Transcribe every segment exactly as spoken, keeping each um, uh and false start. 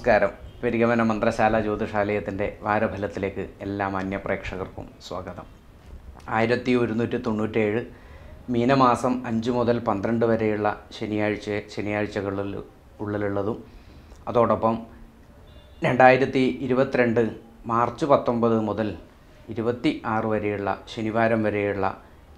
നമസ്കാരം. പെരികമന മന്ത്രശാല ജ്യോതിഷാലയത്തിൻ്റെ വാരഫലത്തിലേക്ക് എല്ലാ മാന്യ പ്രേക്ഷകർക്കും സ്വാഗതം. ആയിരത്തി ഒരുന്നൂറ്റി തൊണ്ണൂറ്റേഴ് മീനമാസം അഞ്ച് മുതൽ പന്ത്രണ്ട് വരെയുള്ള ശനിയാഴ്ച ശനിയാഴ്ചകളിൽ ഉള്ളിലുള്ളതും അതോടൊപ്പം രണ്ടായിരത്തി ഇരുപത്തിരണ്ട് മാർച്ച് പത്തൊമ്പത് മുതൽ ഇരുപത്തി ആറ് വരെയുള്ള ശനിവാരം വരെയുള്ള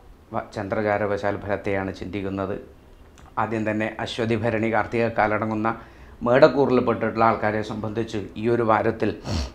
ചന്ദ്രചാരവശാൽ ഫലത്തെയാണ് ചിന്തിക്കുന്നത്. ആദ്യം തന്നെ അശ്വതി ഭരണി കാർത്തിക കാലടങ്ങുന്ന മേടക്കൂറിൽപ്പെട്ടിട്ടുള്ള ആൾക്കാരെ സംബന്ധിച്ച് ഈ ഒരു വാരത്തിൽ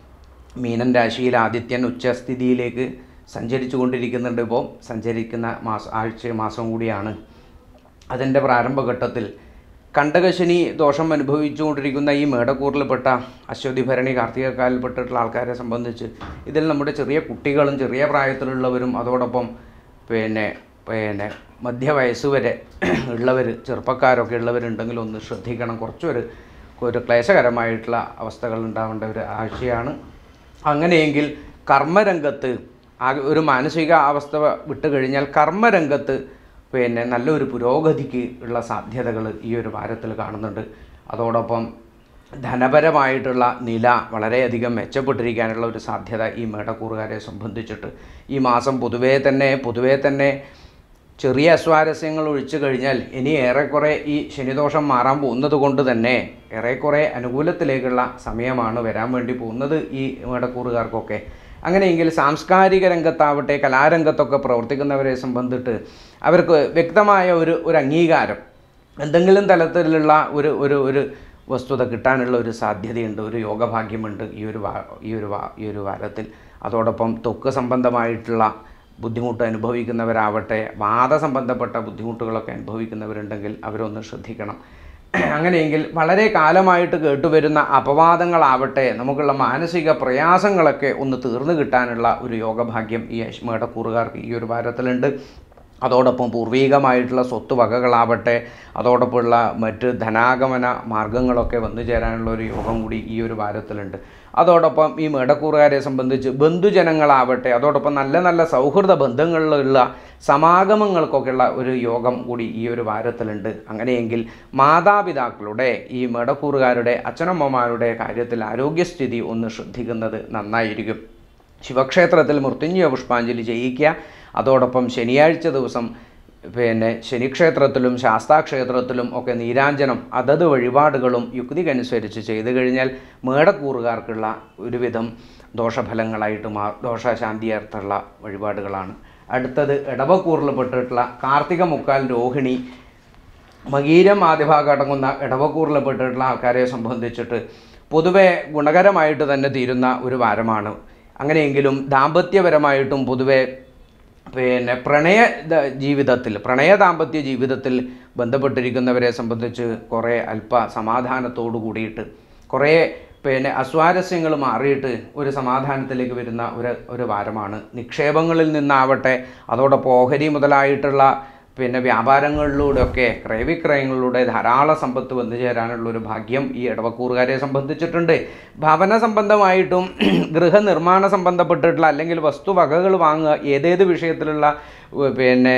മീനൻ രാശിയിൽ ആദിത്യൻ ഉച്ചസ്ഥിതിയിലേക്ക് സഞ്ചരിച്ചു കൊണ്ടിരിക്കുന്നുണ്ട്. ഇപ്പോൾ സഞ്ചരിക്കുന്ന മാസം ആഴ്ച മാസം കൂടിയാണ്. അതിൻ്റെ പ്രാരംഭഘട്ടത്തിൽ കണ്ടകശനി ദോഷം അനുഭവിച്ചുകൊണ്ടിരിക്കുന്ന ഈ മേടക്കൂറിൽപ്പെട്ട അശ്വതി ഭരണി കാർത്തിക കാലിൽപ്പെട്ടിട്ടുള്ള ആൾക്കാരെ സംബന്ധിച്ച് ഇതിൽ നമ്മുടെ ചെറിയ കുട്ടികളും ചെറിയ പ്രായത്തിലുള്ളവരും അതോടൊപ്പം പിന്നെ പിന്നെ മധ്യവയസ്സ് വരെ ഉള്ളവർ ചെറുപ്പക്കാരൊക്കെ ഉള്ളവരുണ്ടെങ്കിൽ ഒന്ന് ശ്രദ്ധിക്കണം. കുറച്ചൊരു ഒരു ക്ലേശകരമായിട്ടുള്ള അവസ്ഥകൾ ഉണ്ടാവേണ്ട ഒരു ആഴ്ചയാണ്. അങ്ങനെയെങ്കിൽ കർമ്മരംഗത്ത് ആ ഒരു മാനസിക അവസ്ഥ വിട്ട് കഴിഞ്ഞാൽ കർമ്മരംഗത്ത് പിന്നെ നല്ലൊരു പുരോഗതിക്ക് ഉള്ള സാധ്യതകൾ ഈ ഒരു വാരത്തിൽ കാണുന്നുണ്ട്. അതോടൊപ്പം ധനപരമായിട്ടുള്ള നില വളരെയധികം മെച്ചപ്പെട്ടിരിക്കാനുള്ള ഒരു സാധ്യത ഈ മേടക്കൂറുകാരെ സംബന്ധിച്ചിട്ട് ഈ മാസം പൊതുവേ തന്നെ പൊതുവേ തന്നെ ചെറിയ അസ്വാരസ്യങ്ങൾ ഒഴിച്ചു കഴിഞ്ഞാൽ ഇനി ഏറെക്കുറെ ഈ ശനിദോഷം മാറാൻ പോകുന്നത് കൊണ്ട് തന്നെ ഏറെക്കുറെ അനുകൂലത്തിലേക്കുള്ള സമയമാണ് വരാൻ വേണ്ടി പോകുന്നത് ഈ മേടക്കൂറുകാർക്കൊക്കെ. അങ്ങനെയെങ്കിൽ സാംസ്കാരിക രംഗത്താവട്ടെ കലാരംഗത്തൊക്കെ പ്രവർത്തിക്കുന്നവരെ സംബന്ധിച്ച് അവർക്ക് വ്യക്തമായ ഒരു ഒരു അംഗീകാരം എന്തെങ്കിലും തലത്തിലുള്ള ഒരു ഒരു ഒരു വസ്തുത കിട്ടാനുള്ള ഒരു സാധ്യതയുണ്ട്, ഒരു യോഗഭാഗ്യമുണ്ട് ഈ ഒരു വാ ഈ ഒരു വാ ഈ ഒരു വാരത്തിൽ. അതോടൊപ്പം ത്വക്ക് സംബന്ധമായിട്ടുള്ള ബുദ്ധിമുട്ട് അനുഭവിക്കുന്നവരാവട്ടെ വാദസംബന്ധപ്പെട്ട ബുദ്ധിമുട്ടുകളൊക്കെ അനുഭവിക്കുന്നവരുണ്ടെങ്കിൽ അവരൊന്ന് ശ്രദ്ധിക്കണം. അങ്ങനെയെങ്കിൽ വളരെ കാലമായിട്ട് കേട്ടുവരുന്ന അപവാദങ്ങളാവട്ടെ നമുക്കുള്ള മാനസിക പ്രയാസങ്ങളൊക്കെ ഒന്ന് തീർന്നു കിട്ടാനുള്ള ഒരു യോഗഭാഗ്യം ഈ മേടക്കൂറുകാർക്ക് ഈ ഒരു വാരത്തിലുണ്ട്. അതോടൊപ്പം പൂർവീകമായിട്ടുള്ള സ്വത്ത് വകകളാവട്ടെ അതോടൊപ്പമുള്ള മറ്റ് ധനാഗമന മാർഗങ്ങളൊക്കെ വന്നു ചേരാനുള്ള ഒരു യോഗം കൂടി ഈ ഒരു വാരത്തിലുണ്ട്. അതോടൊപ്പം ഈ മേടക്കൂറുകാരെ സംബന്ധിച്ച് ബന്ധുജനങ്ങളാവട്ടെ അതോടൊപ്പം നല്ല നല്ല സൗഹൃദ ബന്ധങ്ങളിലുള്ള സമാഗമങ്ങൾക്കൊക്കെയുള്ള ഒരു യോഗം കൂടി ഈ ഒരു വാരത്തിലുണ്ട്. അങ്ങനെയെങ്കിൽ മാതാപിതാക്കളുടെ ഈ മേടക്കൂറുകാരുടെ അച്ഛനമ്മമാരുടെ കാര്യത്തിൽ ആരോഗ്യസ്ഥിതി ഒന്ന് ശ്രദ്ധിക്കുന്നത് നന്നായിരിക്കും. ശിവക്ഷേത്രത്തിൽ മൃത്യുഞ്ജയ പുഷ്പാഞ്ജലി ചെയ്യിക്കുക. അതോടൊപ്പം ശനിയാഴ്ച ദിവസം പിന്നെ ശനിക്ഷേത്രത്തിലും ശാസ്താക്ഷേത്രത്തിലും ഒക്കെ നീരാഞ്ജനം അതത് വഴിപാടുകളും യുക്തിക്കനുസരിച്ച് ചെയ്തു കഴിഞ്ഞാൽ മേടക്കൂറുകാർക്കുള്ള ഒരുവിധം ദോഷഫലങ്ങളായിട്ട് മാ ദോഷശാന്തിയർത്ഥമുള്ള വഴിപാടുകളാണ്. അടുത്തത് ഇടവക്കൂറിൽപ്പെട്ടിട്ടുള്ള കാർത്തിക മുക്കാൽ രോഹിണി മകീരം ആദ്യഭാഗം അടങ്ങുന്ന ഇടവക്കൂറിൽപ്പെട്ടിട്ടുള്ള ആൾക്കാരെ സംബന്ധിച്ചിട്ട് പൊതുവെ ഗുണകരമായിട്ട് തന്നെ തീരുന്ന ഒരു വാരമാണ്. അങ്ങനെയെങ്കിലും ദാമ്പത്യപരമായിട്ടും പൊതുവെ പിന്നെ പ്രണയ ജീവിതത്തിൽ പ്രണയ ദാമ്പത്യ ജീവിതത്തിൽ ബന്ധപ്പെട്ടിരിക്കുന്നവരെ സംബന്ധിച്ച് കുറേ അല്പ സമാധാനത്തോടു കൂടിയിട്ട് കുറേ പിന്നെ അസ്വാരസ്യങ്ങൾ മാറിയിട്ട് ഒരു സമാധാനത്തിലേക്ക് വരുന്ന ഒരു ഒരു വാരമാണ്. നിക്ഷേപങ്ങളിൽ നിന്നാവട്ടെ അതോടൊപ്പം ഓഹരി മുതലായിട്ടുള്ള പിന്നെ വ്യാപാരങ്ങളിലൂടെയൊക്കെ ക്രയവിക്രയങ്ങളിലൂടെ ധാരാളം സമ്പത്ത് വന്നു ചേരാനുള്ളൊരു ഭാഗ്യം ഈ ഇടവക്കൂറുകാരെ സംബന്ധിച്ചിട്ടുണ്ട്. ഭവന സംബന്ധമായിട്ടും ഗൃഹനിർമ്മാണ സംബന്ധപ്പെട്ടിട്ടുള്ള അല്ലെങ്കിൽ വസ്തുവകകൾ വാങ്ങുക ഏതേത് വിഷയത്തിലുള്ള പിന്നെ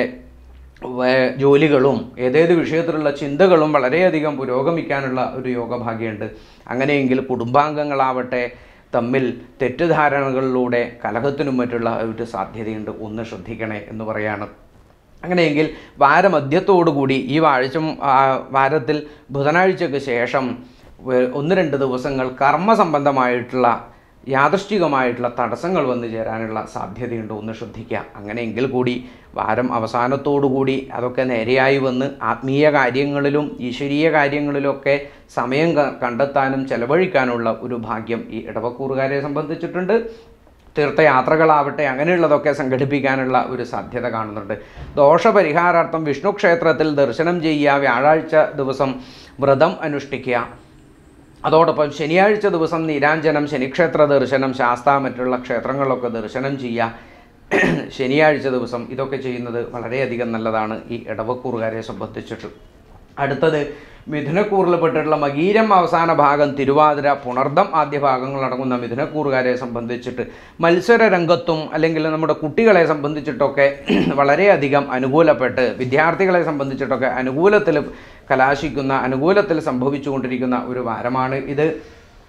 ജോലികളും ഏതേത് വിഷയത്തിലുള്ള ചിന്തകളും വളരെയധികം പുരോഗമിക്കാനുള്ള ഒരു യോഗഭാഗ്യമുണ്ട്. അങ്ങനെയെങ്കിൽ കുടുംബാംഗങ്ങളാവട്ടെ തമ്മിൽ തെറ്റിദ്ധാരണകളിലൂടെ കലഹത്തിനും മറ്റുള്ള ഒരു സാധ്യതയുണ്ട്, ഒന്ന് ശ്രദ്ധിക്കണേ എന്ന് പറയാണ്. അങ്ങനെയെങ്കിൽ വാരമധ്യത്തോടുകൂടി ഈ ആഴ്ച വാരത്തിൽ ബുധനാഴ്ചയ്ക്ക് ശേഷം ഒന്ന് രണ്ട് ദിവസങ്ങൾ കർമ്മ സംബന്ധമായിട്ടുള്ള യാദൃശ്ചികമായിട്ടുള്ള തടസ്സങ്ങൾ വന്നു ചേരാനുള്ള സാധ്യതയുണ്ട്, ഒന്ന് ശ്രദ്ധിക്കുക. അങ്ങനെയെങ്കിൽ കൂടി വാരം അവസാനത്തോടുകൂടി അതൊക്കെ നേരെയായി വന്ന് ആത്മീയ കാര്യങ്ങളിലും ഈശ്വരീയ കാര്യങ്ങളിലൊക്കെ സമയം കണ്ടെത്താനും ചെലവഴിക്കാനുള്ള ഒരു ഭാഗ്യം ഈ ഇടവക്കൂറുകാരെ സംബന്ധിച്ചിട്ടുണ്ട്. തീർത്ഥയാത്രകളാവട്ടെ അങ്ങനെയുള്ളതൊക്കെ സംഘടിപ്പിക്കാനുള്ള ഒരു സാധ്യത കാണുന്നുണ്ട്. ദോഷപരിഹാരാർത്ഥം വിഷ്ണു ക്ഷേത്രത്തിൽ ദർശനം ചെയ്യുക, വ്യാഴാഴ്ച ദിവസം വ്രതം അനുഷ്ഠിക്കുക. അതോടൊപ്പം ശനിയാഴ്ച ദിവസം നീരാഞ്ജനം, ശനിക്ഷേത്ര ദർശനം, ശാസ്ത മറ്റുള്ള ക്ഷേത്രങ്ങളിലൊക്കെ ദർശനം ചെയ്യുക ശനിയാഴ്ച ദിവസം. ഇതൊക്കെ ചെയ്യുന്നത് വളരെയധികം നല്ലതാണ് ഈ ഇടവക്കൂറുകാരെ സംബന്ധിച്ചിട്ട്. അടുത്തത് മിഥുനക്കൂറിൽപ്പെട്ടിട്ടുള്ള മകീരം അവസാന ഭാഗം തിരുവാതിര പുണർദം ആദ്യ ഭാഗങ്ങളടങ്ങുന്ന മിഥുനക്കൂറുകാരെ സംബന്ധിച്ചിട്ട് മത്സര രംഗത്തും അല്ലെങ്കിൽ നമ്മുടെ കുട്ടികളെ സംബന്ധിച്ചിട്ടൊക്കെ വളരെയധികം അനുകൂലപ്പെട്ട് വിദ്യാർത്ഥികളെ സംബന്ധിച്ചിട്ടൊക്കെ അനുകൂലത്തിൽ കലാശിക്കുന്ന അനുകൂലത്തിൽ സംഭവിച്ചുകൊണ്ടിരിക്കുന്ന ഒരു വാരമാണ് ഇത്.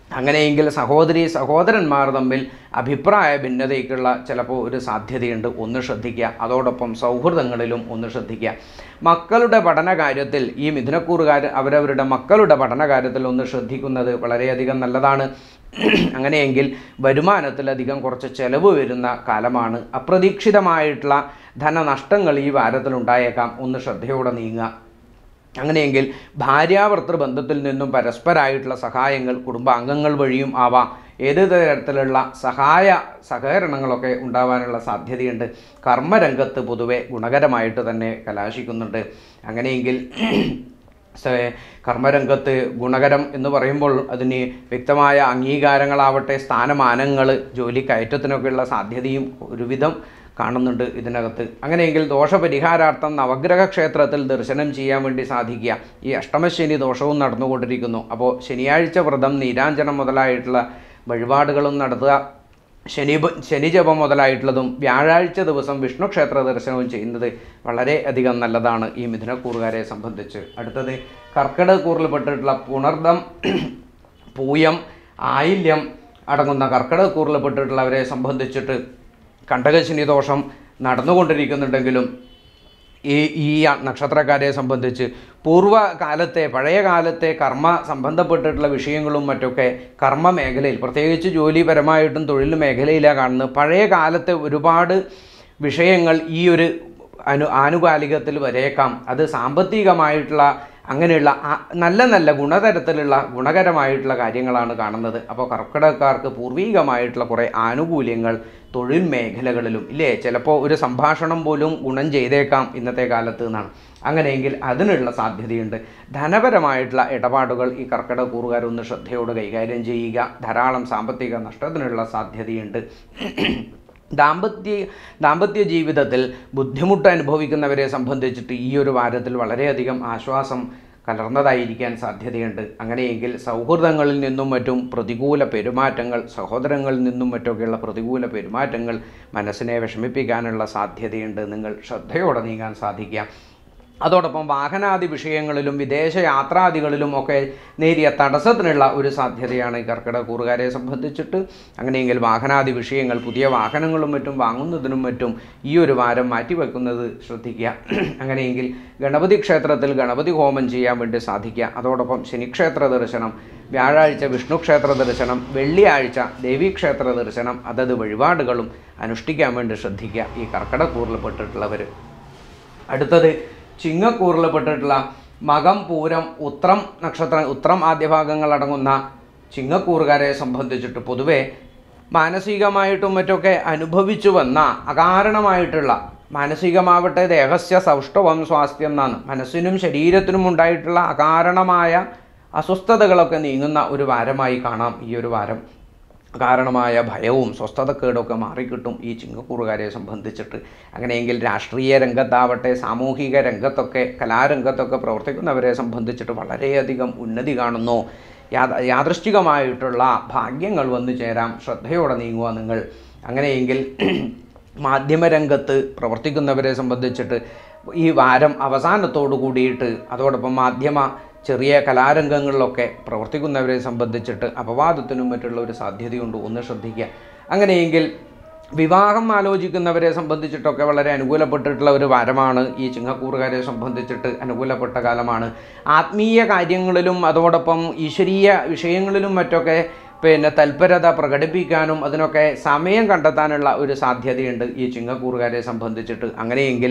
അങ്ങനെയെങ്കിൽ സഹോദരി സഹോദരന്മാർ തമ്മിൽ അഭിപ്രായ ഭിന്നതയ്ക്കുള്ള ചിലപ്പോൾ ഒരു സാധ്യതയുണ്ട്, ഒന്ന് ശ്രദ്ധിക്കുക. അതോടൊപ്പം സൗഹൃദങ്ങളിലും ഒന്ന് ശ്രദ്ധിക്കുക. മക്കളുടെ പഠന കാര്യത്തിൽ ഈ മിഥുനക്കൂറുകാർ അവരവരുടെ മക്കളുടെ പഠന കാര്യത്തിൽ ഒന്ന് ശ്രദ്ധിക്കുന്നത് വളരെയധികം നല്ലതാണ്. അങ്ങനെയെങ്കിൽ വരുമാനത്തിലധികം കുറച്ച് ചിലവ് വരുന്ന കാലമാണ്. അപ്രതീക്ഷിതമായിട്ടുള്ള ധനനഷ്ടങ്ങൾ ഈ വാരത്തിൽ ഉണ്ടായേക്കാം, ഒന്ന് ശ്രദ്ധയോടെ നീങ്ങുക. അങ്ങനെയെങ്കിൽ ഭാര്യാഭർത്തൃ ബന്ധത്തിൽ നിന്നും പരസ്പരമായിട്ടുള്ള സഹായങ്ങൾ കുടുംബാംഗങ്ങൾ വഴിയും ആവാം. ഏത് തരത്തിലുള്ള സഹായ സഹകരണങ്ങളൊക്കെ ഉണ്ടാവാനുള്ള സാധ്യതയുണ്ട്. കർമ്മരംഗത്ത് പൊതുവെ ഗുണകരമായിട്ട് തന്നെ കലാശിക്കുന്നുണ്ട്. അങ്ങനെയെങ്കിൽ കർമ്മരംഗത്ത് ഗുണകരം എന്ന് പറയുമ്പോൾ അതിന് വ്യക്തമായ അംഗീകാരങ്ങളാവട്ടെ, സ്ഥാനമാനങ്ങൾ, ജോലി കയറ്റത്തിനൊക്കെയുള്ള സാധ്യതയും ഒരുവിധം കാണുന്നുണ്ട് ഇതിനകത്ത്. അങ്ങനെയെങ്കിൽ ദോഷപരിഹാരാർത്ഥം നവഗ്രഹ ക്ഷേത്രത്തിൽ ദർശനം ചെയ്യാൻ വേണ്ടി സാധിക്കുക. ഈ അഷ്ടമശനി ദോഷവും നടന്നുകൊണ്ടിരിക്കുന്നു. അപ്പോൾ ശനിയാഴ്ച വ്രതം, നീരാഞ്ജനം മുതലായിട്ടുള്ള വഴിപാടുകളും നടത്തുക. ശനി ശനിജപം മുതലായിട്ടുള്ളതും വ്യാഴാഴ്ച ദിവസം വിഷ്ണു ക്ഷേത്ര ദർശനവും ചെയ്യുന്നത് വളരെ അധികം നല്ലതാണ് ഈ മിഥുനക്കൂറുകാരെ സംബന്ധിച്ച്. അടുത്തത് കർക്കിടകക്കൂറിൽപ്പെട്ടിട്ടുള്ള പുണർദം, പൂയം, ആയില്യം അടങ്ങുന്ന കർക്കിടകക്കൂറിൽപ്പെട്ടിട്ടുള്ളവരെ സംബന്ധിച്ചിട്ട് കണ്ടകശനി ദോഷം നടന്നുകൊണ്ടിരിക്കുന്നുണ്ടെങ്കിലും ഈ ഈ നക്ഷത്രക്കാരെ സംബന്ധിച്ച് പൂർവ്വകാലത്തെ പഴയ കാലത്തെ കർമ്മ സംബന്ധപ്പെട്ടിട്ടുള്ള വിഷയങ്ങളും മറ്റൊക്കെ കർമ്മ മേഖലയിൽ, പ്രത്യേകിച്ച് ജോലിപരമായിട്ടും തൊഴിൽ മേഖലയിലാണ് കാണുന്നത്. പഴയ കാലത്തെ ഒരുപാട് വിഷയങ്ങൾ ഈ ഒരു അനു ആനുകാലികത്തിൽ വരേക്കാം. അത് സാമ്പത്തികമായിട്ടുള്ള അങ്ങനെയുള്ള നല്ല നല്ല ഗുണതരത്തിലുള്ള ഗുണകരമായിട്ടുള്ള കാര്യങ്ങളാണ് കാണുന്നത്. അപ്പോൾ കർക്കിടകക്കാർക്ക് പൂർവികമായിട്ടുള്ള കുറേ ആനുകൂല്യങ്ങൾ തൊഴിൽ മേഖലകളിലും ഇല്ലേ, ചിലപ്പോൾ ഒരു സംഭാഷണം പോലും ഗുണം ചെയ്തേക്കാം ഇന്നത്തെ കാലത്ത് എന്നാണ്. അങ്ങനെയെങ്കിൽ അതിനുള്ള സാധ്യതയുണ്ട്. ധനപരമായിട്ടുള്ള ഇടപാടുകൾ ഈ കർക്കിടകക്കൂറുകാരൊന്ന് ശ്രദ്ധയോടെ കൈകാര്യം ചെയ്യുക. ധാരാളം സാമ്പത്തിക നഷ്ടത്തിനുള്ള സാധ്യതയുണ്ട്. ദാമ്പത്യ ദാമ്പത്യ ജീവിതത്തിൽ ബുദ്ധിമുട്ട് അനുഭവിക്കുന്നവരെ സംബന്ധിച്ചിട്ട് ഈ ഒരു വാരത്തിൽ വളരെയധികം ആശ്വാസം കലർന്നതായിരിക്കാൻ സാധ്യതയുണ്ട്. അങ്ങനെയെങ്കിൽ സൗഹൃദങ്ങളിൽ നിന്നും മറ്റും പ്രതികൂല പെരുമാറ്റങ്ങൾ, സഹോദരങ്ങളിൽ നിന്നും മറ്റൊക്കെയുള്ള പ്രതികൂല പെരുമാറ്റങ്ങൾ മനസ്സിനെ വിഷമിപ്പിക്കാനുള്ള സാധ്യതയുണ്ട്. നിങ്ങൾ ശ്രദ്ധയോടെ നീങ്ങാൻ സാധിക്കുക. അതോടൊപ്പം വാഹനാദി വിഷയങ്ങളിലും വിദേശ യാത്രാദികളിലും ഒക്കെ നേരിയ തടസ്സത്തിനുള്ള ഒരു സാധ്യതയാണ് ഈ കർക്കിടകക്കൂറുകാരെ സംബന്ധിച്ചിട്ട്. അങ്ങനെയെങ്കിൽ വാഹനാദി വിഷയങ്ങൾ, പുതിയ വാഹനങ്ങളും മറ്റും വാങ്ങുന്നതിനും മറ്റും ഈ ഒരു വാരം മാറ്റിവെക്കുന്നത് ശ്രദ്ധിക്കുക. അങ്ങനെയെങ്കിൽ ഗണപതി ക്ഷേത്രത്തിൽ ഗണപതി ഹോമം ചെയ്യാൻ വേണ്ടി സാധിക്കുക. അതോടൊപ്പം ശനിക്ഷേത്ര ദർശനം, വ്യാഴാഴ്ച വിഷ്ണു ക്ഷേത്ര ദർശനം, വെള്ളിയാഴ്ച ദേവീക്ഷേത്ര ദർശനം, അതത് വഴിപാടുകളും അനുഷ്ഠിക്കാൻ വേണ്ടി ശ്രദ്ധിക്കുക ഈ കർക്കിടകക്കൂറിൽപ്പെട്ടിട്ടുള്ളവർ. അടുത്തത് ചിങ്ങക്കൂറിൽപ്പെട്ടിട്ടുള്ള മകം, പൂരം, ഉത്രം നക്ഷത്ര ഉത്രം ആദ്യഭാഗങ്ങൾ അടങ്ങുന്ന ചിങ്ങക്കൂറുകാരെ സംബന്ധിച്ചിട്ട് പൊതുവെ മാനസികമായിട്ടും മറ്റൊക്കെ അനുഭവിച്ചു വന്ന അകാരണമായിട്ടുള്ള, മാനസികമാവട്ടെ ദേഹസ്യ സൗഷ്ഠവം സ്വാസ്ഥ്യം എന്നാണ്, മനസ്സിനും ശരീരത്തിനും ഉണ്ടായിട്ടുള്ള അകാരണമായ അസ്വസ്ഥതകളൊക്കെ നീങ്ങുന്ന ഒരു വാരമായി കാണാം ഈ ഒരു വാരം. കാരണമായ ഭയവും സ്വസ്ഥതക്കേടൊക്കെ മാറിക്കിട്ടും ഈ ചിങ്ങക്കൂറുകാരെ സംബന്ധിച്ചിട്ട്. അങ്ങനെയെങ്കിൽ രാഷ്ട്രീയ രംഗത്താവട്ടെ, സാമൂഹിക രംഗത്തൊക്കെ, കലാരംഗത്തൊക്കെ പ്രവർത്തിക്കുന്നവരെ സംബന്ധിച്ചിട്ട് വളരെയധികം ഉന്നതി കാണുന്നു. യാ യാദൃശ്ചികമായിട്ടുള്ള ഭാഗ്യങ്ങൾ വന്നു ചേരാം. ശ്രദ്ധയോടെ നീങ്ങുക നിങ്ങൾ. അങ്ങനെയെങ്കിൽ മാധ്യമരംഗത്ത് പ്രവർത്തിക്കുന്നവരെ സംബന്ധിച്ചിട്ട് ഈ വാരം അവസാനത്തോടു കൂടിയിട്ട്, അതോടൊപ്പം മാധ്യമ ചെറിയ കലാരംഗങ്ങളിലൊക്കെ പ്രവർത്തിക്കുന്നവരെ സംബന്ധിച്ചിട്ട് അപവാദത്തിനും മറ്റുള്ള ഒരു സാധ്യതയുണ്ട്, ഒന്ന് ശ്രദ്ധിക്കുക. അങ്ങനെയെങ്കിൽ വിവാഹം ആലോചിക്കുന്നവരെ സംബന്ധിച്ചിട്ടൊക്കെ വളരെ അനുകൂലപ്പെട്ടിട്ടുള്ള ഒരു വാരമാണ് ഈ ചിങ്ങക്കൂറുകാരെ സംബന്ധിച്ചിട്ട്. അനുകൂലപ്പെട്ട കാലമാണ്. ആത്മീയ കാര്യങ്ങളിലും അതോടൊപ്പം ഈശ്വരീയ വിഷയങ്ങളിലും മറ്റൊക്കെ പിന്നെ തൽപരത പ്രകടിപ്പിക്കാനും അതിനൊക്കെ സമയം കണ്ടെത്താനുള്ള ഒരു സാധ്യതയുണ്ട് ഈ ചിങ്ങക്കൂറുകാരെ സംബന്ധിച്ചിട്ട്. അങ്ങനെയെങ്കിൽ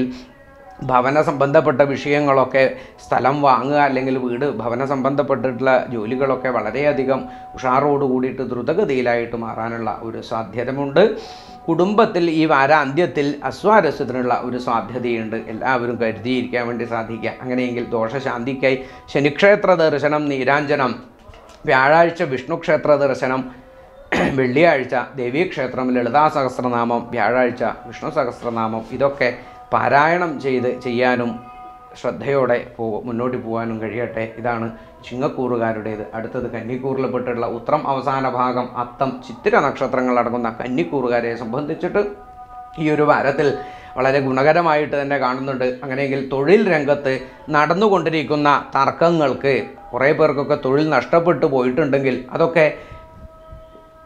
ഭവന സംബന്ധപ്പെട്ട വിഷയങ്ങളൊക്കെ, സ്ഥലം വാങ്ങുക അല്ലെങ്കിൽ വീട് ഭവന സംബന്ധപ്പെട്ടിട്ടുള്ള ജോലികളൊക്കെ വളരെയധികം ഉഷാറോട് കൂടിയിട്ട് ദ്രുതഗതിയിലായിട്ട് മാറാനുള്ള ഒരു സാധ്യതയുണ്ട്. കുടുംബത്തിൽ ഈ വാരാന്ത്യത്തിൽ അസ്വാരസ്യത്തിനുള്ള ഒരു സാധ്യതയുണ്ട്. എല്ലാവരും കരുതിയിരിക്കാൻ വേണ്ടി സാധിക്കുക. അങ്ങനെയെങ്കിൽ ദോഷശാന്തിക്കായി ശനിക്ഷേത്ര ദർശനം, നീരാഞ്ജനം, വ്യാഴാഴ്ച വിഷ്ണു ക്ഷേത്ര ദർശനം, വെള്ളിയാഴ്ച ദേവീക്ഷേത്രം ലളിതാ സഹസ്രനാമം, വ്യാഴാഴ്ച വിഷ്ണു സഹസ്രനാമം ഇതൊക്കെ പാരായണം ചെയ്ത് ചെയ്യാനും ശ്രദ്ധയോടെ പോ മുന്നോട്ട് പോകാനും കഴിയട്ടെ. ഇതാണ് ചിങ്ങക്കൂറുകാരുടേത്. അടുത്തത് കന്നിക്കൂറിൽപ്പെട്ടുള്ള ഉത്രം അവസാന ഭാഗം, അത്തം, ചിത്തിര നക്ഷത്രങ്ങൾ അടങ്ങുന്ന കന്നിക്കൂറുകാരെ സംബന്ധിച്ചിട്ട് ഈ ഒരു വാരത്തിൽ വളരെ ഗുണകരമായിട്ട് തന്നെ കാണുന്നുണ്ട്. അങ്ങനെയെങ്കിൽ തൊഴിൽ രംഗത്ത് നടന്നുകൊണ്ടിരിക്കുന്ന തർക്കങ്ങൾക്ക്, കുറേ പേർക്കൊക്കെ തൊഴിൽ നഷ്ടപ്പെട്ടു പോയിട്ടുണ്ടെങ്കിൽ അതൊക്കെ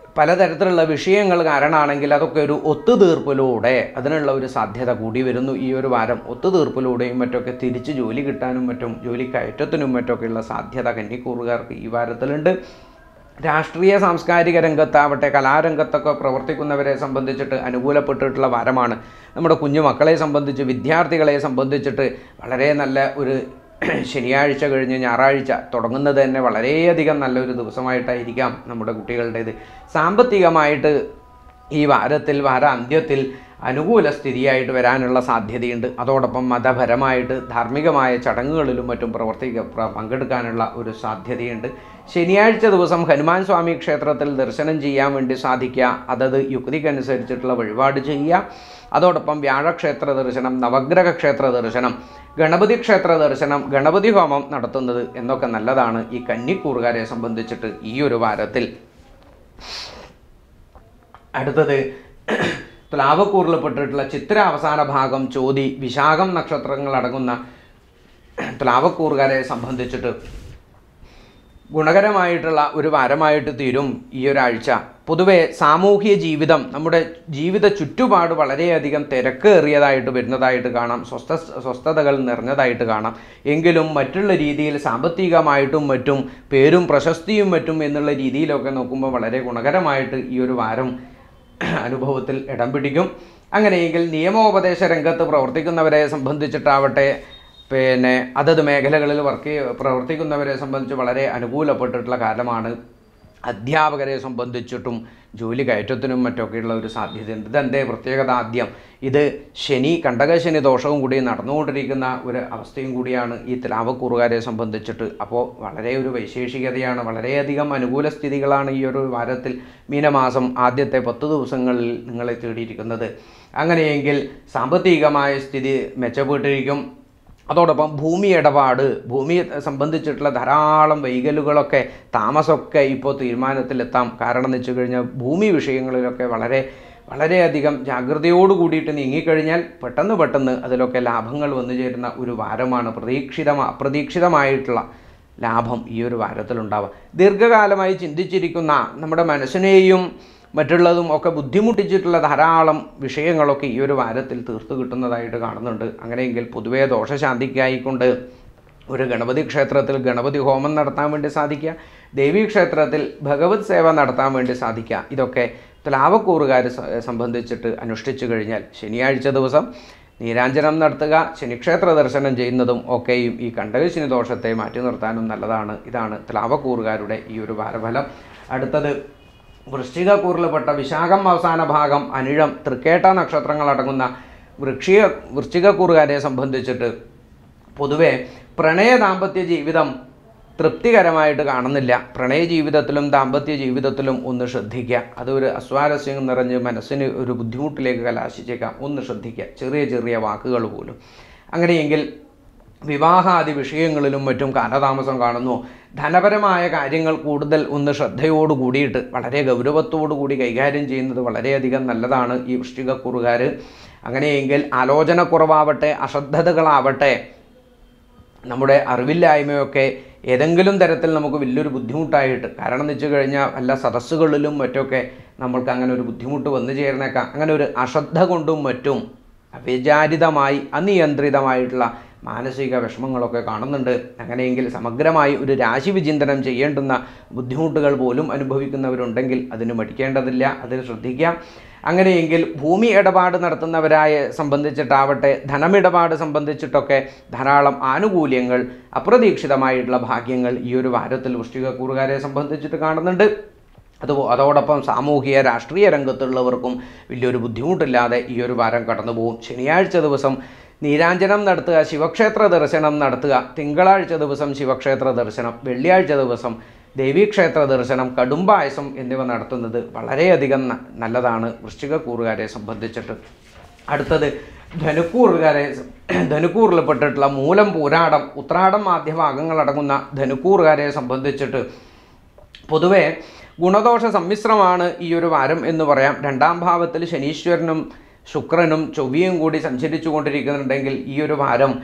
പലതരത്തിലുള്ള വിഷയങ്ങൾ കാരണമാണെങ്കിൽ അതൊക്കെ ഒരു ഒത്തുതീർപ്പിലൂടെ അതിനുള്ള ഒരു സാധ്യത കൂടി വരുന്നു. ഈ ഒരു വാരം ഒത്തുതീർപ്പിലൂടെയും മറ്റൊക്കെ തിരിച്ച് ജോലി കിട്ടാനും മറ്റും ജോലി കയറ്റത്തിനും മറ്റൊക്കെയുള്ള സാധ്യത കന്നിക്കൂറുകാർക്ക് ഈ വാരത്തിലുണ്ട്. രാഷ്ട്രീയ സാംസ്കാരിക രംഗത്താവട്ടെ കലാരംഗത്തൊക്കെ പ്രവർത്തിക്കുന്നവരെ സംബന്ധിച്ചിട്ട് അനുകൂലപ്പെട്ടിട്ടുള്ള വാരമാണ്. നമ്മുടെ കുഞ്ഞു മക്കളെ സംബന്ധിച്ച് വിദ്യാർത്ഥികളെ സംബന്ധിച്ചിട്ട് വളരെ നല്ല ഒരു ശനിയാഴ്ച കഴിഞ്ഞ് ഞായറാഴ്ച തുടങ്ങുന്നത് തന്നെ വളരെയധികം നല്ലൊരു ദിവസമായിട്ടായിരിക്കാം നമ്മുടെ കുട്ടികളുടേത്. സാമ്പത്തികമായിട്ട് ഈ വാരത്തിൽ വാരാന്ത്യത്തിൽ അനുകൂല സ്ഥിതിയായിട്ട് വരാനുള്ള സാധ്യതയുണ്ട്. അതോടൊപ്പം മതപരമായിട്ട് ധാർമ്മികമായ ചടങ്ങുകളിലും മറ്റും പ്രവർത്തിക്ക പങ്കെടുക്കാനുള്ള ഒരു സാധ്യതയുണ്ട്. ശനിയാഴ്ച ദിവസം ഹനുമാൻ സ്വാമി ക്ഷേത്രത്തിൽ ദർശനം ചെയ്യാൻ വേണ്ടി സാധിക്കുക, അതത് യുക്തിക്കനുസരിച്ചിട്ടുള്ള വഴിപാട് ചെയ്യുക. അതോടൊപ്പം വ്യാഴക്ഷേത്ര ദർശനം, നവഗ്രഹ ക്ഷേത്ര ദർശനം, ഗണപതി ക്ഷേത്ര ദർശനം, ഗണപതി ഹോമം നടത്തുന്നത് എന്നൊക്കെ നല്ലതാണ് ഈ കന്നിക്കൂറുകാരെ സംബന്ധിച്ചിട്ട് ഈ ഒരു വാരത്തിൽ. അടുത്തത് തുലാവക്കൂറിൽപ്പെട്ടിട്ടുള്ള ചിത്ര അവസാന ഭാഗം, ചോതി, വിശാഖം നക്ഷത്രങ്ങൾ അടങ്ങുന്ന തുലാവക്കൂറുകാരെ സംബന്ധിച്ചിട്ട് ഗുണകരമായിട്ടുള്ള ഒരു വാരമായിട്ട് തീരും ഈ ഒരാഴ്ച. പൊതുവെ സാമൂഹ്യ ജീവിതം, നമ്മുടെ ജീവിത ചുറ്റുപാട് വളരെയധികം തിരക്കേറിയതായിട്ട് വരുന്നതായിട്ട് കാണാം, സ്വസ്ഥ സ്വസ്ഥതകൾ നിറഞ്ഞതായിട്ട് കാണാം. എങ്കിലും മറ്റുള്ള രീതിയിൽ സാമ്പത്തികമായിട്ടും മറ്റും പേരും പ്രശസ്തിയും മറ്റും എന്നുള്ള രീതിയിലൊക്കെ നോക്കുമ്പോൾ വളരെ ഗുണകരമായിട്ട് ഈ ഒരു വാരം അനുഭവത്തിൽ ഇടം പിടിക്കും. അങ്ങനെയെങ്കിൽ നിയമോപദേശ രംഗത്ത് പ്രവർത്തിക്കുന്നവരെ സംബന്ധിച്ചിട്ടാവട്ടെ പിന്നെ അതത് മേഖലകളിൽ വർക്ക് പ്രവർത്തിക്കുന്നവരെ സംബന്ധിച്ച് വളരെ അനുകൂലപ്പെട്ടിട്ടുള്ള കാലമാണ്. അധ്യാപകരെ സംബന്ധിച്ചിട്ടും ജോലി കയറ്റത്തിനും മറ്റൊക്കെയുള്ള ഒരു സാധ്യതയുണ്ട്. ഇതെന്തേ പ്രത്യേകത? ആദ്യം ഇത് ശനി കണ്ടകശനി ദോഷവും കൂടി നടന്നുകൊണ്ടിരിക്കുന്ന ഒരു അവസ്ഥയും കൂടിയാണ് ഈ തുലാവക്കൂറുകാരെ സംബന്ധിച്ചിട്ട്. അപ്പോൾ വളരെ ഒരു വൈശേഷികതയാണ്, വളരെയധികം അനുകൂല സ്ഥിതികളാണ് ഈ ഒരു വാരത്തിൽ മീനമാസം ആദ്യത്തെ പത്ത് ദിവസങ്ങളിൽ നിങ്ങളെ തേടിയിരിക്കുന്നത്. അങ്ങനെയെങ്കിൽ സാമ്പത്തികമായ സ്ഥിതി മെച്ചപ്പെട്ടിരിക്കും. അതോടൊപ്പം ഭൂമി ഇടപാട്, ഭൂമിയെ സംബന്ധിച്ചിട്ടുള്ള ധാരാളം വൈകലുകളൊക്കെ താമസമൊക്കെ ഇപ്പോൾ തീരുമാനത്തിലെത്താം. കാരണം എന്ന് വെച്ച് കഴിഞ്ഞാൽ ഭൂമി വിഷയങ്ങളിലൊക്കെ വളരെ വളരെയധികം ജാഗ്രതയോട് കൂടിയിട്ട് നീങ്ങിക്കഴിഞ്ഞാൽ പെട്ടെന്ന് പെട്ടെന്ന് അതിലൊക്കെ ലാഭങ്ങൾ വന്നു ചേരുന്ന ഒരു വാരമാണ്. പ്രതീക്ഷിതമാ അപ്രതീക്ഷിതമായിട്ടുള്ള ലാഭം ഈ ഒരു വാരത്തിലുണ്ടാവുക. ദീർഘകാലമായി ചിന്തിച്ചിരിക്കുന്ന നമ്മുടെ മനസ്സിനെയും മറ്റുള്ളതും ഒക്കെ ബുദ്ധിമുട്ടിച്ചിട്ടുള്ള ധാരാളം വിഷയങ്ങളൊക്കെ ഈ ഒരു വാരത്തിൽ തീർത്തു കിട്ടുന്നതായിട്ട് കാണുന്നുണ്ട്. അങ്ങനെയെങ്കിൽ പൊതുവേ ദോഷശാന്തിക്കായിക്കൊണ്ട് ഒരു ഗണപതി ക്ഷേത്രത്തിൽ ഗണപതി ഹോമം നടത്താൻ വേണ്ടി സാധിക്കുക, ദേവീക്ഷേത്രത്തിൽ ഭഗവത് സേവ നടത്താൻ വേണ്ടി സാധിക്കുക. ഇതൊക്കെ തുലാവക്കൂറുകാരെ സംബന്ധിച്ചിട്ട് അനുഷ്ഠിച്ചു കഴിഞ്ഞാൽ ശനിയാഴ്ച ദിവസം നീരാഞ്ജനം നടത്തുക, ശനിക്ഷേത്ര ദർശനം ചെയ്യുന്നതും ഒക്കെയും ഈ കണ്ടകശനി ദോഷത്തെ മാറ്റി നിർത്താനും നല്ലതാണ്. ഇതാണ് തുലാവക്കൂറുകാരുടെ ഈ ഒരു വാരഫലം. അടുത്തത് വൃശ്ചികക്കൂറിൽപ്പെട്ട വിശാഖം അവസാന ഭാഗം, അനിഴം, തൃക്കേട്ട നക്ഷത്രങ്ങളടങ്ങുന്ന വൃശ്ചിക വൃശ്ചികക്കൂറുകാരെ സംബന്ധിച്ചിട്ട് പൊതുവെ പ്രണയ ദാമ്പത്യ ജീവിതം തൃപ്തികരമായിട്ട് കാണുന്നില്ല. പ്രണയ ജീവിതത്തിലും ദാമ്പത്യ ജീവിതത്തിലും ഒന്ന് ശ്രദ്ധിക്കുക. അതൊരു അസ്വാരസ്യം നിറഞ്ഞ് മനസ്സിന് ഒരു ബുദ്ധിമുട്ടിലേക്ക് കലാശിച്ചേക്കാം. ഒന്ന് ശ്രദ്ധിക്കുക, ചെറിയ ചെറിയ വാക്കുകൾ പോലും. അങ്ങനെയെങ്കിൽ വിവാഹാദി വിഷയങ്ങളിലും മറ്റും കാലതാമസം കാണുന്നു. ധനപരമായ കാര്യങ്ങൾ കൂടുതൽ ഒന്ന് ശ്രദ്ധയോട് കൂടിയിട്ട് വളരെ ഗൗരവത്തോടു കൂടി കൈകാര്യം ചെയ്യുന്നത് വളരെയധികം നല്ലതാണ് ഈ വൃശ്ചികക്കൂറുകാർ. അങ്ങനെയെങ്കിൽ ആലോചനക്കുറവാവട്ടെ അശ്രദ്ധതകളാവട്ടെ നമ്മുടെ അറിവില്ലായ്മയൊക്കെ ഏതെങ്കിലും തരത്തിൽ നമുക്ക് വലിയൊരു ബുദ്ധിമുട്ടായിട്ട്, കാരണം എന്ന് വെച്ച് കഴിഞ്ഞാൽ വല്ല സദസ്സുകളിലും മറ്റൊക്കെ നമ്മൾക്ക് അങ്ങനെ ഒരു ബുദ്ധിമുട്ട് വന്നു ചേർന്നേക്കാം. അങ്ങനെ ഒരു അശ്രദ്ധ കൊണ്ടും മറ്റും അവിചാരിതമായി അനിയന്ത്രിതമായിട്ടുള്ള മാനസിക വിഷമങ്ങളൊക്കെ കാണുന്നുണ്ട്. അങ്ങനെയെങ്കിൽ സമഗ്രമായി ഒരു രാശി വിചിന്തനം ചെയ്യേണ്ടുന്ന ബുദ്ധിമുട്ടുകൾ പോലും അനുഭവിക്കുന്നവരുണ്ടെങ്കിൽ അതിന് മടിക്കേണ്ടതില്ല, അതിൽ ശ്രദ്ധിക്കാം. അങ്ങനെയെങ്കിൽ ഭൂമി ഇടപാട് നടത്തുന്നവരായ സംബന്ധിച്ചിട്ടാവട്ടെ ധനമിടപാട് സംബന്ധിച്ചിട്ടൊക്കെ ധാരാളം ആനുകൂല്യങ്ങൾ, അപ്രതീക്ഷിതമായിട്ടുള്ള ഭാഗ്യങ്ങൾ ഈ ഒരു വാരത്തിൽ വൃശ്ചികക്കൂറുകാരെ സംബന്ധിച്ചിട്ട് കാണുന്നുണ്ട്. അത് അതോടൊപ്പം സാമൂഹിക രാഷ്ട്രീയ രംഗത്തുള്ളവർക്കും വലിയൊരു ബുദ്ധിമുട്ടില്ലാതെ ഈ ഒരു വാരം കടന്നു പോകും. ശനിയാഴ്ച ദിവസം നീരാഞ്ജനം നടത്തുക, ശിവക്ഷേത്ര ദർശനം നടത്തുക, തിങ്കളാഴ്ച ദിവസം ശിവക്ഷേത്ര ദർശനം, വെള്ളിയാഴ്ച ദിവസം ദേവീക്ഷേത്ര ദർശനം, കടുംബായസം എന്നിവ നടത്തുന്നത് വളരെയധികം നല്ലതാണ് വൃശ്ചികക്കൂറുകാരെ സംബന്ധിച്ചിട്ട്. അടുത്തത് ധനുക്കൂറുകാരെ ധനുക്കൂറിൽപ്പെട്ടിട്ടുള്ള മൂലം, പൂരാടം, ഉത്രാടം ആദ്യഭാഗങ്ങളടങ്ങുന്ന ധനുക്കൂറുകാരെ സംബന്ധിച്ചിട്ട് പൊതുവെ ഗുണദോഷ സമ്മിശ്രമാണ് ഈ ഒരു വാരം എന്ന് പറയാം. രണ്ടാം ഭാവത്തിൽ ശനീശ്വരനും ശുക്രനും ചൊവ്വയും കൂടി സഞ്ചരിച്ചു കൊണ്ടിരിക്കുന്നുണ്ടെങ്കിൽ ഈ ഒരു വാരം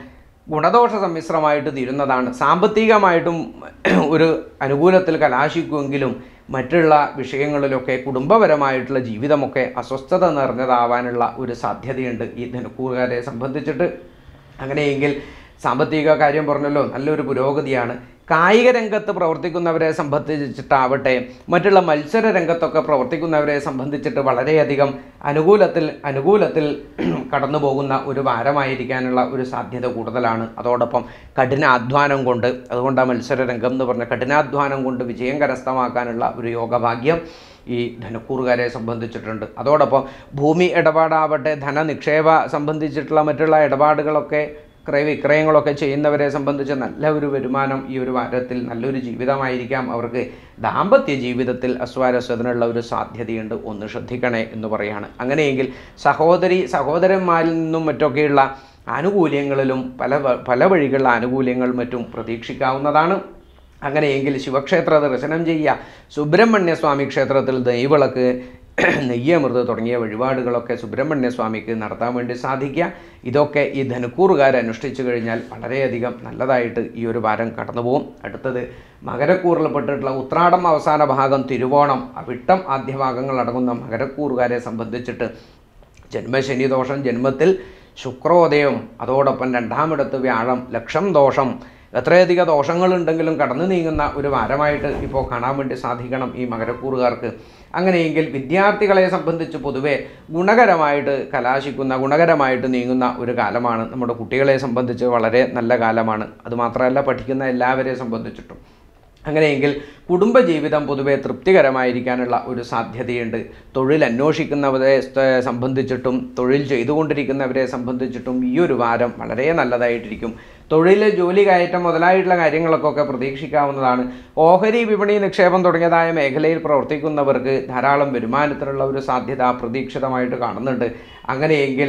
ഗുണദോഷ സമ്മിശ്രമായിട്ട് തീരുന്നതാണ്. സാമ്പത്തികമായിട്ടും ഒരു അനുകൂലത്തിൽ കലാശിക്കുമെങ്കിലും മറ്റുള്ള വിഷയങ്ങളിലൊക്കെ കുടുംബപരമായിട്ടുള്ള ജീവിതമൊക്കെ അസ്വസ്ഥത നിറഞ്ഞതാവാനുള്ള ഒരു സാധ്യതയുണ്ട് ഈ ധനുക്കൂറുകാരെ സംബന്ധിച്ചിട്ട്. അങ്ങനെയെങ്കിൽ സാമ്പത്തിക കാര്യം പറഞ്ഞല്ലോ, നല്ലൊരു പുരോഗതിയാണ്. കായിക രംഗത്ത് പ്രവർത്തിക്കുന്നവരെ സംബന്ധിച്ചിട്ടാവട്ടെ, മറ്റുള്ള മത്സര രംഗത്തൊക്കെ പ്രവർത്തിക്കുന്നവരെ സംബന്ധിച്ചിട്ട് വളരെയധികം അനുകൂലത്തിൽ അനുകൂലത്തിൽ കടന്നു പോകുന്ന ഒരു വാരമായിരിക്കാനുള്ള ഒരു സാധ്യത കൂടുതലാണ്. അതോടൊപ്പം കഠിനാധ്വാനം കൊണ്ട്, അതുകൊണ്ട് ആ മത്സര രംഗം എന്ന് പറഞ്ഞ കഠിനാധ്വാനം കൊണ്ട് വിജയം കരസ്ഥമാക്കാനുള്ള ഒരു യോഗഭാഗ്യം ഈ ധനുക്കൂറുകാരെ സംബന്ധിച്ചിട്ടുണ്ട്. അതോടൊപ്പം ഭൂമി ഇടപാടാവട്ടെ, ധനനിക്ഷേപ സംബന്ധിച്ചിട്ടുള്ള മറ്റുള്ള ഇടപാടുകളൊക്കെ ക്രയവിക്രയങ്ങളൊക്കെ ചെയ്യുന്നവരെ സംബന്ധിച്ച് നല്ല ഒരു വരുമാനം ഈ ഒരു വാരത്തിൽ, നല്ലൊരു ജീവിതമായിരിക്കാം അവർക്ക്. ദാമ്പത്യ ജീവിതത്തിൽ അസ്വാരസ്യത്തിനുള്ള ഒരു സാധ്യതയുണ്ട്, ഒന്ന് ശ്രദ്ധിക്കണേ എന്ന് പറയാണ്. അങ്ങനെയെങ്കിൽ സഹോദരി സഹോദരന്മാരിൽ നിന്നും മറ്റൊക്കെയുള്ള ആനുകൂല്യങ്ങളിലും പല പല വഴികളുള്ള ആനുകൂല്യങ്ങൾ മറ്റും പ്രതീക്ഷിക്കാവുന്നതാണ്. അങ്ങനെയെങ്കിൽ ശിവക്ഷേത്ര ദർശനം ചെയ്യുക, സുബ്രഹ്മണ്യസ്വാമി ക്ഷേത്രത്തിൽ നെയ്വിളക്ക്, നെയ്യമൃത് തുടങ്ങിയ വഴിപാടുകളൊക്കെ സുബ്രഹ്മണ്യസ്വാമിക്ക് നടത്താൻ വേണ്ടി സാധിക്കുക. ഇതൊക്കെ ഈ ധനുക്കൂറുകാർ അനുഷ്ഠിച്ചു കഴിഞ്ഞാൽ വളരെയധികം നല്ലതായിട്ട് ഈ ഒരു വാരം കടന്നു പോകും. അടുത്തത് മകരക്കൂറിൽപ്പെട്ടിട്ടുള്ള ഉത്രാടം അവസാന ഭാഗം, തിരുവോണം, അവിട്ടം ആദ്യ ഭാഗങ്ങൾ അടങ്ങുന്ന മകരക്കൂറുകാരെ സംബന്ധിച്ചിട്ട് ജന്മശനി ദോഷം, ജന്മത്തിൽ ശുക്രോദയം, അതോടൊപ്പം രണ്ടാമിടത്ത് വ്യാഴം, ലക്ഷം ദോഷം, എത്രയധികം ദോഷങ്ങളുണ്ടെങ്കിലും കടന്നു നീങ്ങുന്ന ഒരു വാരമായിട്ട് ഇപ്പോൾ കാണാൻ വേണ്ടി സാധിക്കണം ഈ മകരക്കൂറുകാർക്ക്. അങ്ങനെയെങ്കിൽ വിദ്യാർത്ഥികളെ സംബന്ധിച്ച് പൊതുവെ ഗുണകരമായിട്ട് കലാശിക്കുന്ന, ഗുണകരമായിട്ട് നീങ്ങുന്ന ഒരു കാലമാണ്. നമ്മുടെ കുട്ടികളെ സംബന്ധിച്ച് വളരെ നല്ല കാലമാണ്. അതുമാത്രമല്ല പഠിക്കുന്ന എല്ലാവരെയും സംബന്ധിച്ചിട്ടും. അങ്ങനെയെങ്കിൽ കുടുംബജീവിതം പൊതുവെ തൃപ്തികരമായിരിക്കാനുള്ള ഒരു സാധ്യതയുണ്ട്. തൊഴിൽ അന്വേഷിക്കുന്നവരെ സംബന്ധിച്ചിട്ടും തൊഴിൽ ചെയ്തുകൊണ്ടിരിക്കുന്നവരെ സംബന്ധിച്ചിട്ടും ഈ ഒരു വാരം വളരെ നല്ലതായിട്ടിരിക്കും. തൊഴിൽ, ജോലി കയറ്റം മുതലായിട്ടുള്ള കാര്യങ്ങളൊക്കെ പ്രതീക്ഷിക്കാവുന്നതാണ്. ഓഹരി വിപണി നിക്ഷേപം തുടങ്ങിയതായ മേഖലയിൽ പ്രവർത്തിക്കുന്നവർക്ക് ധാരാളം വരുമാനത്തിനുള്ള ഒരു സാധ്യത പ്രതീക്ഷിതമായിട്ട് കാണുന്നുണ്ട്. അങ്ങനെയെങ്കിൽ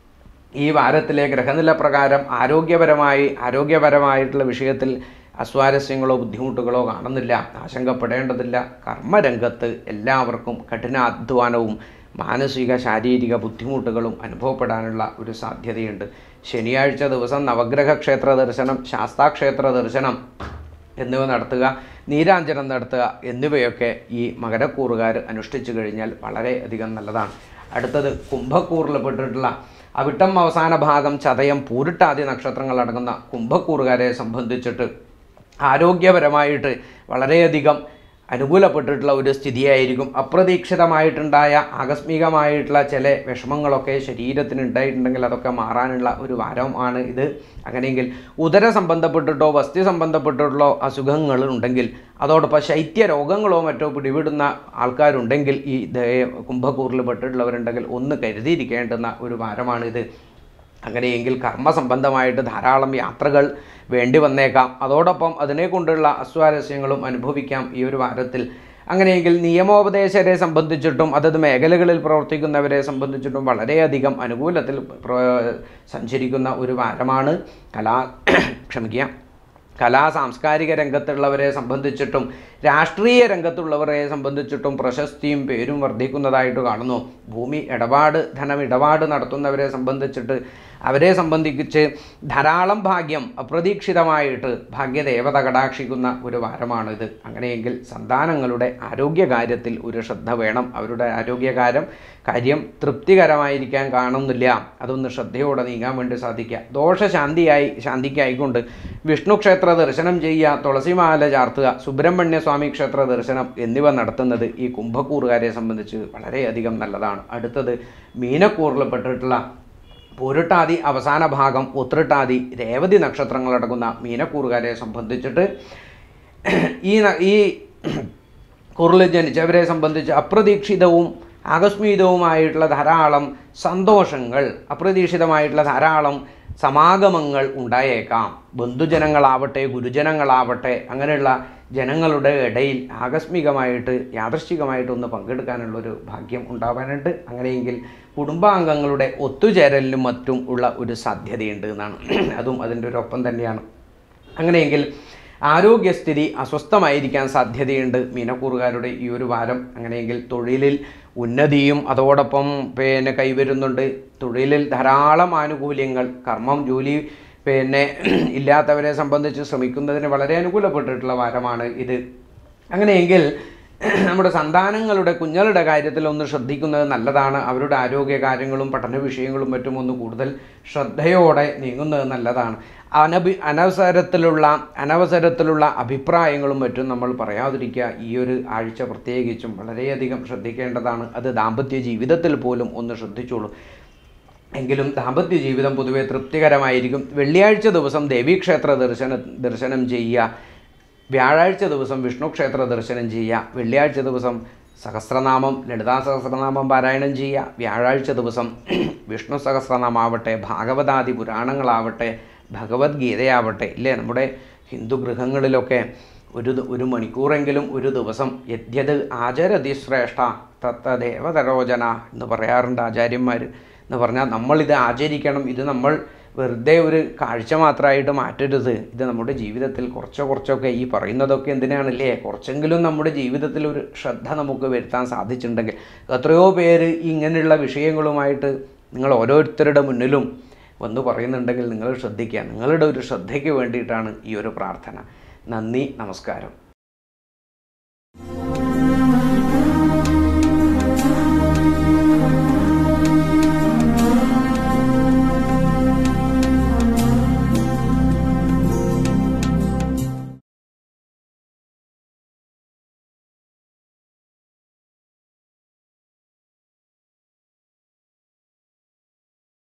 ഈ വാരത്തിലെ ഗ്രഹനില പ്രകാരം ആരോഗ്യപരമായി ആരോഗ്യപരമായിട്ടുള്ള വിഷയത്തിൽ അസ്വാരസ്യങ്ങളോ ബുദ്ധിമുട്ടുകളോ കാണുന്നില്ല, ആശങ്കപ്പെടേണ്ടതില്ല. കർമ്മരംഗത്ത് എല്ലാവർക്കും കഠിനാധ്വാനവും മാനസിക ശാരീരിക ബുദ്ധിമുട്ടുകളും അനുഭവപ്പെടാനുള്ള ഒരു സാധ്യതയുണ്ട്. ശനിയാഴ്ച ദിവസം നവഗ്രഹ ക്ഷേത്ര ദർശനം, ശാസ്താക്ഷേത്ര ദർശനം എന്നിവ നടത്തുക, നീരാഞ്ജനം നടത്തുക എന്നിവയൊക്കെ ഈ മകരക്കൂറുകാർ അനുഷ്ഠിച്ചു കഴിഞ്ഞാൽ വളരെയധികം നല്ലതാണ്. അടുത്തത് കുംഭക്കൂറിൽപ്പെട്ടിട്ടുള്ള അവിട്ടം അവസാന ഭാഗം, ചതയം, പൂരിട്ടാതി നക്ഷത്രങ്ങൾ അടങ്ങുന്ന കുംഭക്കൂറുകാരെ സംബന്ധിച്ചിട്ട് ആരോഗ്യപരമായിട്ട് വളരെയധികം അനുകൂലപ്പെട്ടിട്ടുള്ള ഒരു സ്ഥിതിയായിരിക്കും. അപ്രതീക്ഷിതമായിട്ടുണ്ടായ ആകസ്മികമായിട്ടുള്ള ചില വിഷമങ്ങളൊക്കെ ശരീരത്തിന് ഉണ്ടായിട്ടുണ്ടെങ്കിൽ അതൊക്കെ മാറാനുള്ള ഒരു വാരമാണ് ഇത്. അങ്ങനെയെങ്കിൽ ഉദര സംബന്ധപ്പെട്ടിട്ടോ വസ്തി സംബന്ധപ്പെട്ടിട്ടുള്ള അസുഖങ്ങൾ ഉണ്ടെങ്കിൽ, അതോടൊപ്പം ശൈത്യ രോഗങ്ങളോ മറ്റോ പിടിവിടുന്ന ആൾക്കാരുണ്ടെങ്കിൽ, ഈ കുംഭക്കൂറിൽ പെട്ടിട്ടുള്ളവരുണ്ടെങ്കിൽ ഒന്ന് കരുതിയിരിക്കേണ്ടുന്ന ഒരു വാരമാണിത്. അങ്ങനെയെങ്കിൽ കർമ്മസംബന്ധമായിട്ട് ധാരാളം യാത്രകൾ വേണ്ടി വന്നേക്കാം. അതോടൊപ്പം അതിനെക്കൊണ്ടുള്ള അസ്വാരസ്യങ്ങളും അനുഭവിക്കാം ഈ ഒരു വാരത്തിൽ. അങ്ങനെയെങ്കിൽ നിയമോപദേശരെ സംബന്ധിച്ചിട്ടും അതത് മേഖലകളിൽ പ്രവർത്തിക്കുന്നവരെ സംബന്ധിച്ചിട്ടും വളരെയധികം അനുകൂലത്തിൽ സഞ്ചരിക്കുന്ന ഒരു വാരമാണ്. കലാ ക്ഷമിക്കുക കലാ സാംസ്കാരിക രംഗത്തുള്ളവരെ സംബന്ധിച്ചിട്ടും രാഷ്ട്രീയ രംഗത്തുള്ളവരെ സംബന്ധിച്ചിട്ടും പ്രശസ്തിയും പേരും വർദ്ധിക്കുന്നതായിട്ട് കാണുന്നു. ഭൂമി ഇടപാട്, ധനം ഇടപാട് നടത്തുന്നവരെ സംബന്ധിച്ചിട്ട് അവരെ സംബന്ധിച്ച് ധാരാളം ഭാഗ്യം അപ്രതീക്ഷിതമായിട്ട് ഭാഗ്യദേവത കടാക്ഷിക്കുന്ന ഒരു വാരമാണിത്. അങ്ങനെയെങ്കിൽ സന്താനങ്ങളുടെ ആരോഗ്യകാര്യത്തിൽ ഒരു ശ്രദ്ധ വേണം. അവരുടെ ആരോഗ്യകാര്യം കാര്യം തൃപ്തികരമായിരിക്കാൻ കാണുന്നില്ല, അതൊന്ന് ശ്രദ്ധയോടെ നീങ്ങാൻ വേണ്ടി സാധിക്കുക. ദോഷശാന്തിയായി ശാന്തിക്കായിക്കൊണ്ട് വിഷ്ണു ക്ഷേത്ര ദർശനം ചെയ്യുക, തുളസിമാല ചാർത്തുക, സുബ്രഹ്മണ്യ സ്വാമി ക്ഷേത്ര ദർശനം എന്നിവ നടത്തുന്നത് ഈ കുംഭക്കൂറുകാരെ സംബന്ധിച്ച് വളരെയധികം നല്ലതാണ്. അടുത്തത് മീനക്കൂറിൽപ്പെട്ടിട്ടുള്ള പൂരിട്ടാതി അവസാന ഭാഗം, ഉത്രട്ടാതി, രേവതി നക്ഷത്രങ്ങളടങ്ങുന്ന മീനക്കൂറുകാരെ സംബന്ധിച്ചിട്ട് ഈ ഈ കൂറിൽ ജനിച്ചവരെ സംബന്ധിച്ച് അപ്രതീക്ഷിതവും ആകസ്മികവുമായിട്ടുള്ള ധാരാളം സന്തോഷങ്ങൾ, അപ്രതീക്ഷിതമായിട്ടുള്ള ധാരാളം സമാഗമങ്ങൾ ഉണ്ടായേക്കാം. ബന്ധുജനങ്ങളാവട്ടെ ഗുരുജനങ്ങളാവട്ടെ അങ്ങനെയുള്ള ജനങ്ങളുടെ ഇടയിൽ ആകസ്മികമായിട്ട് യാദൃശ്ചികമായിട്ടൊന്ന് പങ്കെടുക്കാനുള്ളൊരു ഭാഗ്യം ഉണ്ടാവാനുണ്ട്. അങ്ങനെയെങ്കിൽ കുടുംബാംഗങ്ങളുടെ ഒത്തുചേരലിനും മറ്റും ഉള്ള ഒരു സാധ്യതയുണ്ട് എന്നാണ്. അതും അതിൻ്റെ ഒരു ഒപ്പം തന്നെയാണ്. അങ്ങനെയെങ്കിൽ ആരോഗ്യസ്ഥിതി അസ്വസ്ഥമായിരിക്കാൻ സാധ്യതയുണ്ട് മീനക്കൂറുകാരുടെ ഈ ഒരു വാരം. അങ്ങനെയെങ്കിൽ തൊഴിലിൽ ഉന്നതിയും അതോടൊപ്പം പിന്നെ കൈവരുന്നുണ്ട്. തൊഴിലിൽ ധാരാളം ആനുകൂല്യങ്ങൾ, കർമ്മം ജോലി പിന്നെ ഇല്ലാത്തവരെ സംബന്ധിച്ച് ശ്രമിക്കുന്നതിന് വളരെ അനുകൂലപ്പെട്ടിട്ടുള്ള വാരമാണ് ഇത്. അങ്ങനെയെങ്കിൽ നമ്മുടെ സന്താനങ്ങളുടെ കുഞ്ഞുങ്ങളുടെ കാര്യത്തിൽ ഒന്ന് ശ്രദ്ധിക്കുന്നത് നല്ലതാണ്. അവരുടെ ആരോഗ്യ കാര്യങ്ങളും പഠന വിഷയങ്ങളും മറ്റും ഒന്ന് കൂടുതൽ ശ്രദ്ധയോടെ നീങ്ങുന്നത് നല്ലതാണ്. അനഭി അനവസരത്തിലുള്ള അനവസരത്തിലുള്ള അഭിപ്രായങ്ങളും മറ്റും നമ്മൾ പറയാതിരിക്കുക. ഈ ഒരു ആഴ്ച പ്രത്യേകിച്ചും വളരെയധികം ശ്രദ്ധിക്കേണ്ടതാണ്. അത് ദാമ്പത്യ ജീവിതത്തിൽ പോലും ഒന്ന് ശ്രദ്ധിച്ചോളൂ. എങ്കിലും ദാമ്പത്യ ജീവിതം പൊതുവെ തൃപ്തികരമായിരിക്കും. വെള്ളിയാഴ്ച ദിവസം ദേവീക്ഷേത്ര ദർശന ദർശനം ചെയ്യുക. വ്യാഴാഴ്ച ദിവസം വിഷ്ണു ക്ഷേത്ര ദർശനം ചെയ്യുക. വെള്ളിയാഴ്ച ദിവസം സഹസ്രനാമം ലളിതാ സഹസ്രനാമം പാരായണം ചെയ്യുക. വ്യാഴാഴ്ച ദിവസം വിഷ്ണു സഹസ്രനാമാവട്ടെ, ഭാഗവതാദി പുരാണങ്ങളാവട്ടെ, ഭഗവത്ഗീതയാവട്ടെ, ഇല്ലേ നമ്മുടെ ഹിന്ദു ഗൃഹങ്ങളിലൊക്കെ ഒരു ഒരു മണിക്കൂറെങ്കിലും ഒരു ദിവസം യദ്യത് ആചരതി ശ്രേഷ്ഠ തത്തദേവതരോചന എന്ന് പറയാറുണ്ട് ആചാര്യന്മാർ. എന്ന് പറഞ്ഞാൽ നമ്മളിത് ആചരിക്കണം. ഇത് നമ്മൾ വെറുതെ ഒരു കാഴ്ച മാത്രമായിട്ട് മാറ്റരുത്. ഇത് നമ്മുടെ ജീവിതത്തിൽ കുറച്ചോ കുറച്ചൊക്കെ ഈ പറയുന്നതൊക്കെ എന്തിനാണല്ലേ, കുറച്ചെങ്കിലും നമ്മുടെ ജീവിതത്തിൽ ഒരു ശ്രദ്ധ നമുക്ക് വരുത്താൻ സാധിച്ചിട്ടുണ്ടെങ്കിൽ. എത്രയോ പേര് ഇങ്ങനെയുള്ള വിഷയങ്ങളുമായിട്ട് നിങ്ങൾ ഓരോരുത്തരുടെ മുന്നിലും വന്ന് പറയുന്നുണ്ടെങ്കിൽ നിങ്ങൾ ശ്രദ്ധിക്കുക. നിങ്ങളുടെ ഒരു ശ്രദ്ധയ്ക്ക് വേണ്ടിയിട്ടാണ് ഈ ഒരു പ്രാർത്ഥന. നന്ദി, നമസ്കാരം.